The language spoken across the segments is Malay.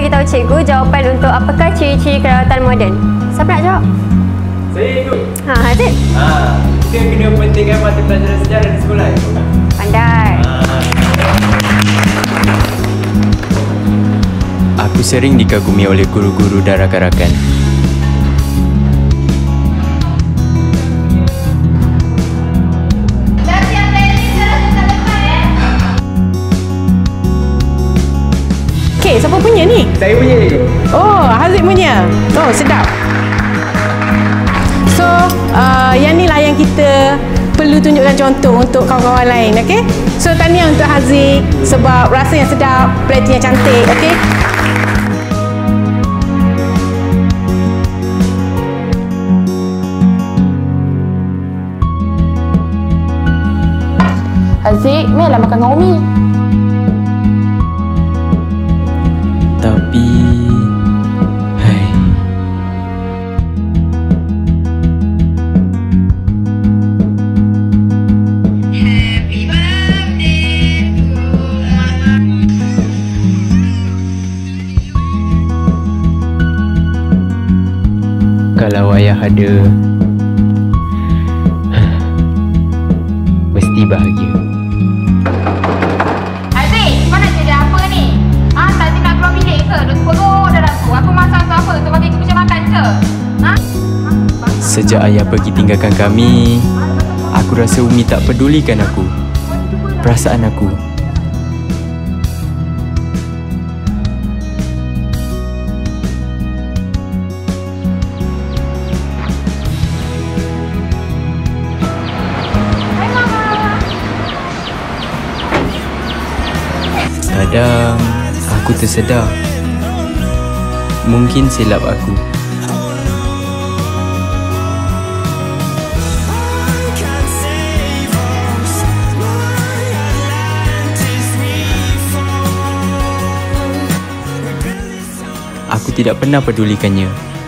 bagi tahu cikgu jawapan untuk apakah ciri-ciri kerawatan moden. Siapa nak jawab? Saya ikut. Haziq. Kita kena pentingkan mata pelajaran sejarah di sekolah. Pandai. Aku sering dikagumi oleh guru-guru dan rakan-rakan. Kek siapa punya ni? Saya punya cikgu. Oh, Haziq punya. Oh, sedap. So, yang ni lah yang kita perlu tunjukkan contoh untuk kawan-kawan lain, okey? So, tahniah untuk Haziq sebab rasa yang sedap, plating yang cantik, okey? Haziq, mailah makan dengan Umi. Tapi... kalau ayah ada, mesti bahagia. Haziq, kau nak jadi apa ni? Tadi nak keluar bilik ke? Duk perut dah aku. Aku masak untuk apa? Untuk bagi aku makan ke? Sejak ayah pergi tinggalkan kami, aku rasa Umi tak pedulikan aku, perasaan aku. Kadang aku tersedar, mungkin silap aku. Aku tidak pernah pedulikannya.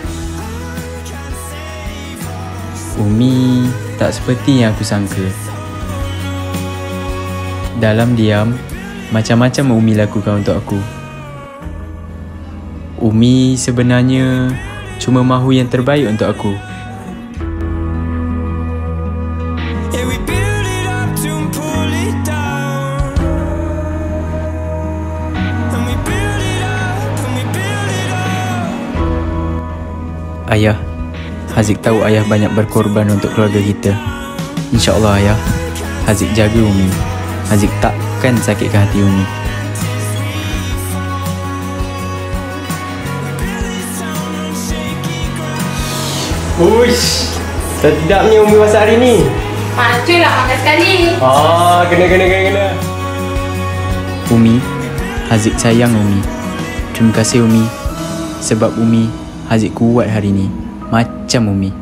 Umi tak seperti yang aku sangka. Dalam diam, macam-macam Umi lakukan untuk aku. Umi sebenarnya cuma mahu yang terbaik untuk aku. Ayah, Haziq tahu ayah banyak berkorban untuk keluarga kita. InsyaAllah ayah, Haziq jaga Umi. Haziq takkan sakitkan hati Umi. Uish, sedapnya Umi masak hari ni. Macam lah makan sekali. Kena. Umi, Haziq sayang Umi. Terima kasih Umi. Sebab Umi, Haziq kuat hari ni. Macam Umi.